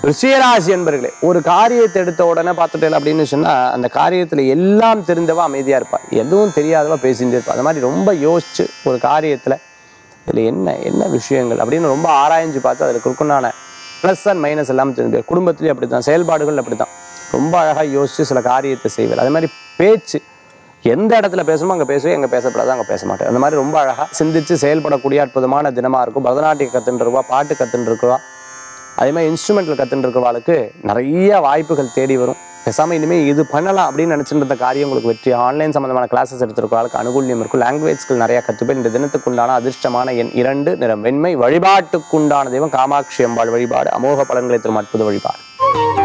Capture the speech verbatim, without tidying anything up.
ரிஷிகராசி என்பர்களே, ஒரு காரியத்தை எடுத்த உடனே பார்த்துட்டேன் அப்படின்னு சொன்னா அந்த காரியத்துல எல்லாம் தெரிந்தவா அமைதியா இருப்பா, எதுவும் தெரியாதவா பேசிகிட்டே இருப்பா. அந்த மாதிரி ரொம்ப யோசிச்சு ஒரு காரியத்துல இதுல என்ன என்ன விஷயங்கள் அப்படின்னு ரொம்ப ஆராய்ஞ்சு பார்த்து அதுக்கு இருக்குண்டான ப்ளஸ் அண்ட் மைனஸ் எல்லாம் தெரிஞ்சு. குடும்பத்திலேயே அப்படித்தான், செயல்பாடுகள் அப்படித்தான். ரொம்ப அழகா யோசிச்சு சில காரியத்தை செய்வார். அதே மாதிரி பேச்சு எந்த இடத்துல பேசணுமோ அங்கே பேசுவேன், எங்கே பேசப்படாதோ அங்கே பேச மாட்டேன். அந்த மாதிரி ரொம்ப அழகாக சிந்திச்சு செயல்படக்கூடிய அற்புதமான தினமாக இருக்கும். பரதநாட்டியம் கற்றுன்னு இருக்குவா, பாட்டு கற்றுன்னு இருக்குவா, அதே மாதிரி இன்ஸ்ட்ருமெண்ட்டில் கற்றுன்னு இருக்கிறவாளுக்கு நிறைய வாய்ப்புகள் தேடி வரும். பேசாமல் இனிமேல் இது பண்ணலாம் அப்படின்னு நினச்சிட்டு இருந்த காரியம் உங்களுக்கு வெற்றி. ஆன்லைன் சம்மந்தமான கிளாஸஸ் எடுத்துருக்கிறவாளுக்கு அனுகூல்யம் இருக்கும். லாங்குவேஜ்கள் நிறையா கற்றுப்பேன். இந்த தினத்துக்குண்டான அதிர்ஷ்டமான எண் இரண்டு, நிறம் வெண்மை. வழிபாட்டுக்குண்டான தெய்வம் காமாட்சி அம்பாள் வழிபாடு. அமோக பலன்களை தரும் அற்புத வழிபாடு.